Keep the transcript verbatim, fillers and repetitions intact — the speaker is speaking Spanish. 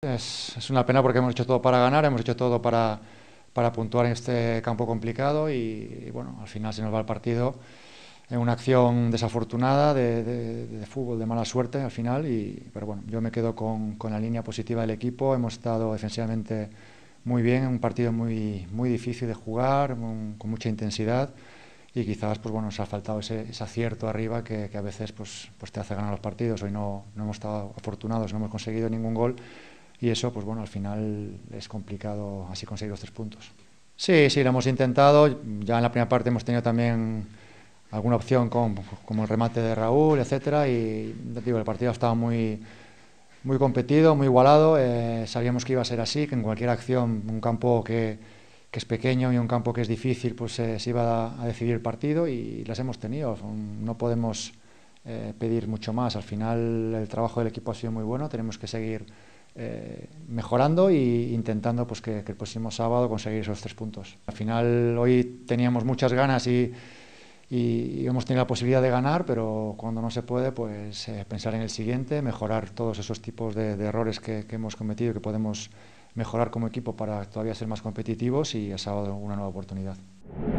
es, es una pena porque hemos hecho todo para ganar, hemos hecho todo para, para puntuar en este campo complicado y, y bueno, al final se nos va el partido en una acción desafortunada de, de, de fútbol, de mala suerte al final, y, pero bueno, yo me quedo con, con la línea positiva del equipo. Hemos estado defensivamente muy bien, en un partido muy, muy difícil de jugar, un, con mucha intensidad, y quizás pues bueno, nos ha faltado ese, ese acierto arriba que, que a veces pues, pues te hace ganar los partidos. Hoy no, no hemos estado afortunados, no hemos conseguido ningún gol, y eso pues bueno, al final es complicado así conseguir los tres puntos. Sí, sí, lo hemos intentado. Ya en la primera parte hemos tenido también alguna opción con, como el remate de Raúl, etcétera, y digo, el partido estaba muy, muy competido, muy igualado. Eh, sabíamos que iba a ser así, que en cualquier acción, un campo que, que es pequeño y un campo que es difícil, pues eh, se iba a, a decidir el partido, y las hemos tenido. No podemos eh, pedir mucho más. Al final el trabajo del equipo ha sido muy bueno, tenemos que seguir eh, mejorando e intentando pues, que, que el próximo sábado conseguir esos tres puntos. Al final hoy teníamos muchas ganas y y hemos tenido la posibilidad de ganar, pero cuando no se puede, pues eh, pensar en el siguiente, mejorar todos esos tipos de, de errores que, que hemos cometido, que podemos mejorar como equipo para todavía ser más competitivos, y el sábado una nueva oportunidad.